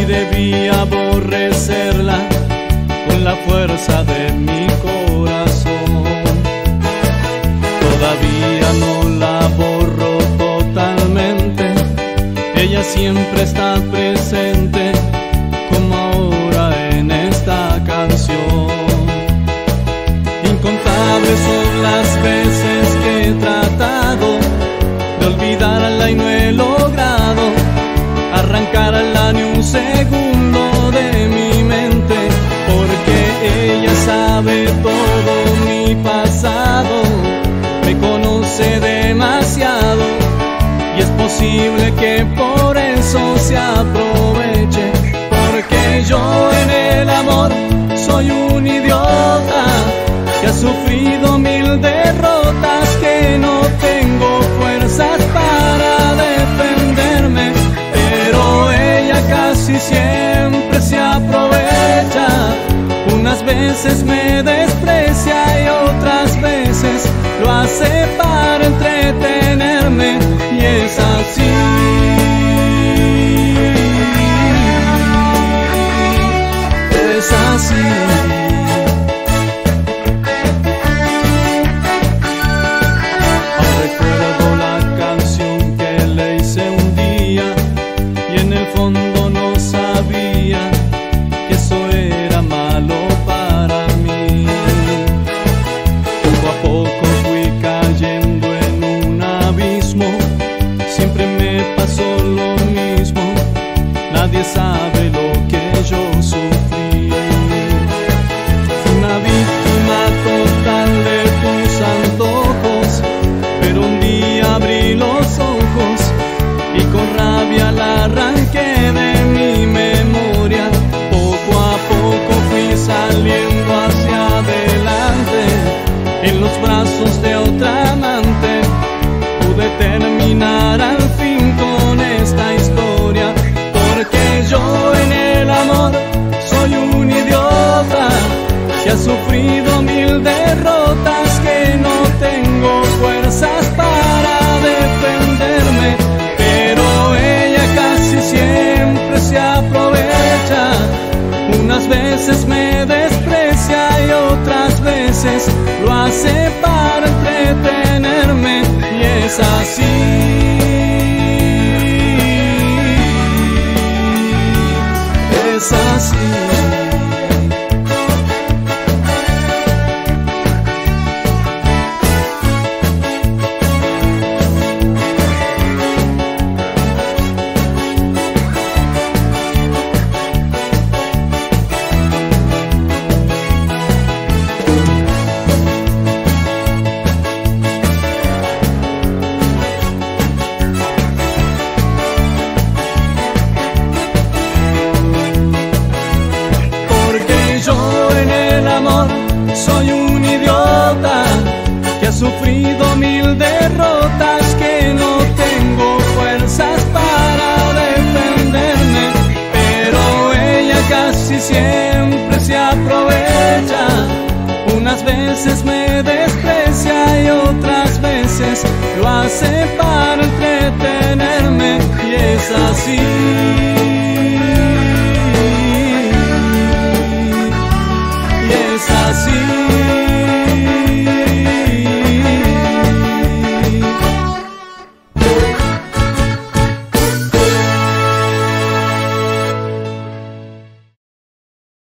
debí aborrecerla con la fuerza de mi corazón. Todavía no la borro totalmente, ella siempre está presente, como ahora en esta canción. Incontables son las veces que he tratado de olvidarla y no he logrado arrancarla ni un segundo de mi mente, porque ella sabe todo mi pasado, me conoce demasiado y es posible que por eso se aproveche, porque yo en el amor soy un idiota que ha sufrido 1000 derrotas, que no tengo fuerzas para defenderme, pero ella casi siempre se aprovecha. Unas veces me desprecia y otras veces lo hace para entretenerme, y es así. Es así. Recuerdo la canción que le hice un día y en el fondo no sabía que eso era malo para mí. Poco a poco fui cayendo en un abismo, siempre me pasó lo mismo, nadie sabe lo que yo sufrí. Fui una víctima total de tus antojos, pero un día abrí los ojos y con rabia la arranqué de mi memoria. Poco a poco fui saliendo hacia adelante, en los brazos de otra amante pude terminar al fin con esta historia, porque yo en el amor soy un idiota que ha sufrido 1000 derrotas, que no tengo fuerzas para defenderme, pero ella casi siempre se aprovecha. Unas veces me desprecia y otras veces lo hace para entretenerme, y es así. Es así. Soy un idiota que ha sufrido 1000 derrotas, que no tengo fuerzas para defenderme, pero ella casi siempre se aprovecha. Unas veces me desprecia y otras veces lo hace para entretenerme, y es así.